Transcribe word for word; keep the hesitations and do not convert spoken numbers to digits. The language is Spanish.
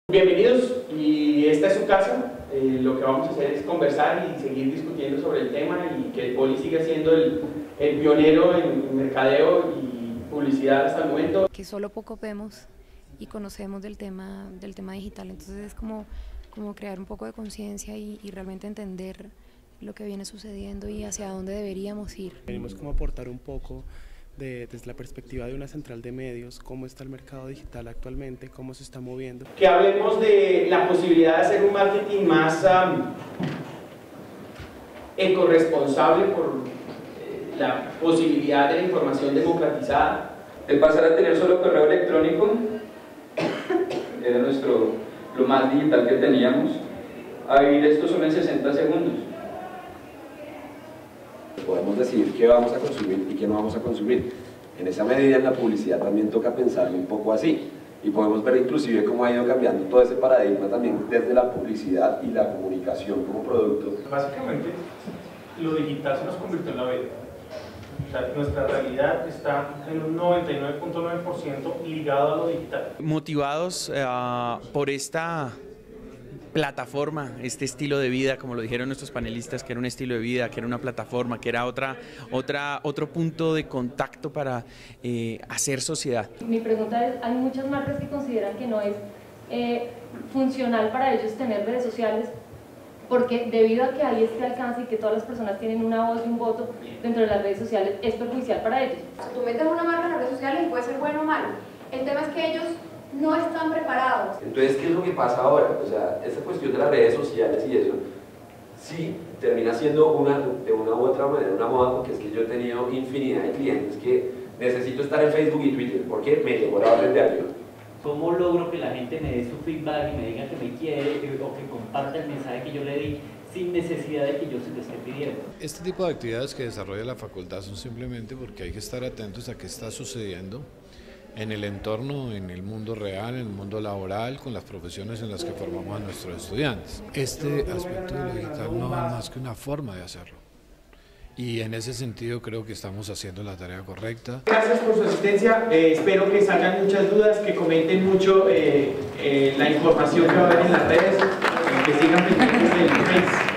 Bienvenidos, y esta es su casa. Eh, lo que vamos a hacer es conversar y seguir discutiendo sobre el tema, y que el Poli siga siendo el, el pionero en mercadeo y publicidad hasta el momento. Que solo poco vemos y conocemos del tema, del tema digital, entonces es como, como crear un poco de conciencia y, y realmente entender lo que viene sucediendo y hacia dónde deberíamos ir. Venimos como a aportar un poco de, desde la perspectiva de una central de medios, cómo está el mercado digital actualmente, cómo se está moviendo. Que hablemos de la posibilidad de hacer un marketing más um, ecorresponsable por eh, la posibilidad de la información democratizada. El pasar a tener solo correo electrónico era nuestro, lo más digital que teníamos, a vivir esto solo en sesenta segundos. Podemos decidir qué vamos a consumir y qué no vamos a consumir. En esa medida, en la publicidad también toca pensarlo un poco así, y podemos ver inclusive cómo ha ido cambiando todo ese paradigma también desde la publicidad y la comunicación como producto. Básicamente, lo digital se nos convirtió en la vida. O sea, nuestra realidad está en un noventa y nueve punto nueve por ciento ligado a lo digital. Motivados uh, por esta plataforma, este estilo de vida, como lo dijeron nuestros panelistas, que era un estilo de vida, que era una plataforma, que era otra, otra, otro punto de contacto para eh, hacer sociedad. Mi pregunta es, hay muchas marcas que consideran que no es eh, funcional para ellos tener redes sociales, porque debido a que hay este alcance y que todas las personas tienen una voz y un voto dentro de las redes sociales, es perjudicial para ellos. O sea, tú metes una marca en las redes sociales y puede ser bueno o malo. El tema es que ellos no están preparados. Entonces, ¿qué es lo que pasa ahora? O sea, esta cuestión de las redes sociales y eso, sí, termina siendo una, de una u otra manera una moda, porque es que yo he tenido infinidad de clientes que necesito estar en Facebook y Twitter, porque me llegó la orden de ayuda. ¿Cómo logro que la gente me dé su feedback y me diga que me quiere o que comparta el mensaje que yo le di sin necesidad de que yo se lo esté pidiendo? Este tipo de actividades que desarrolla la facultad son simplemente porque hay que estar atentos a qué está sucediendo en el entorno, en el mundo real, en el mundo laboral, con las profesiones en las que formamos a nuestros estudiantes. Este aspecto de lo digital no es más que una forma de hacerlo. Y en ese sentido creo que estamos haciendo la tarea correcta. Gracias por su asistencia, eh, espero que salgan muchas dudas, que comenten mucho eh, eh, la información que va a haber en las redes, eh, que sigan pendientes del Face.